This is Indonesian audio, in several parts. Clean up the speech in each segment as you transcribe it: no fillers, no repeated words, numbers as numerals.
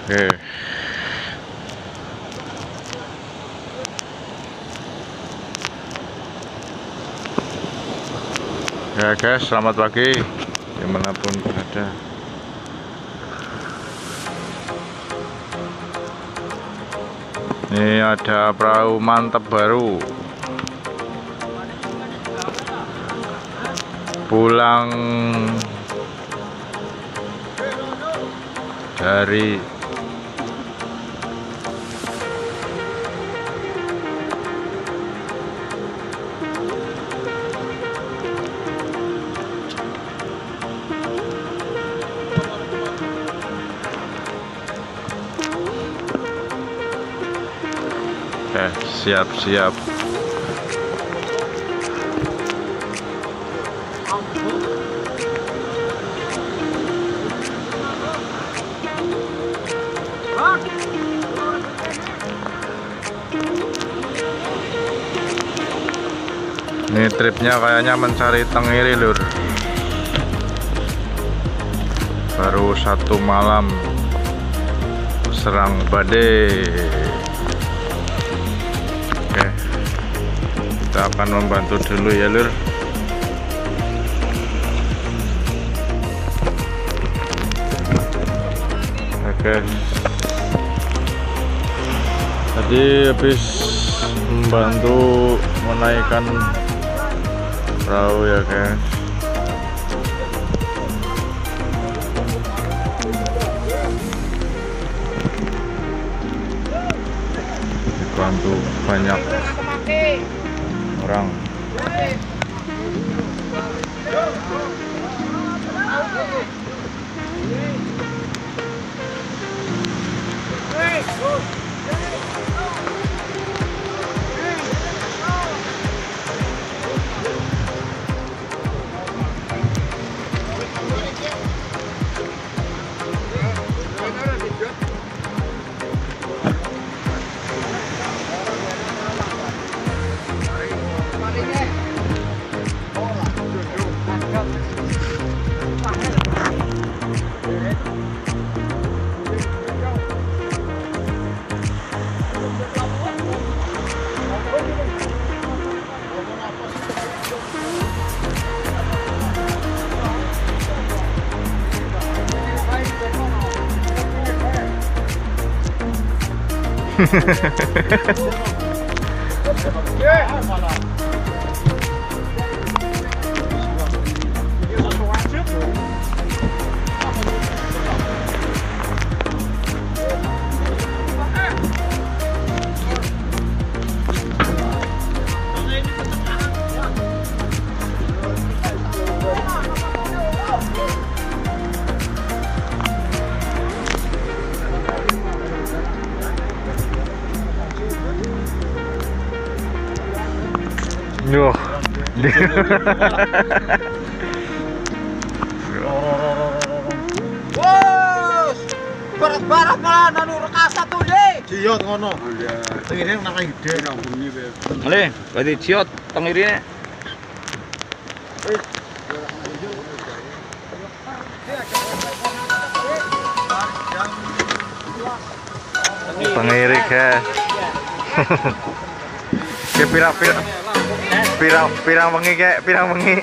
Oke. Ya guys, selamat pagi dimanapun berada. Ini ada perahu mantap baru pulang dari siap-siap. Ini tripnya kayaknya mencari tenggiri lur. Baru 1 malam serang badai. Oke, kita akan membantu dulu ya lur. Oke, tadi habis membantu menaikkan perahu ya guys. Dibantu banyak orang. Duh. Bos, barat-barat malah nanu rekasa tuh deh. Ciot ngono. Ini nang ide. Male, berarti ciot tengirine. Tengiri guys. Ke pirang wengi kek, pirang wengi.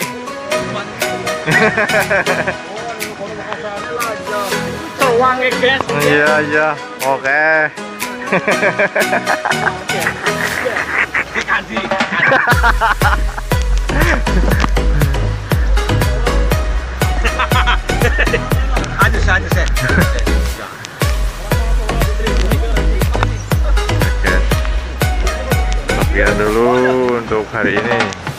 Tuang guys. Iya, oke. Aja saya. Sekian dulu untuk hari ini.